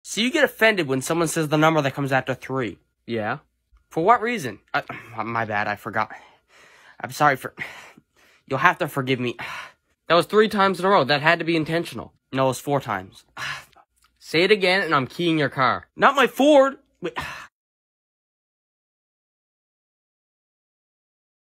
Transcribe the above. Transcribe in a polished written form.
So you get offended when someone says the number that comes after 3? Yeah. For what reason? My bad, I forgot. I'm sorry for... You'll have to forgive me. That was 3 times in a row. That had to be intentional. No, it was 4 times. Say it again and I'm keying your car. Not my Ford. Wait.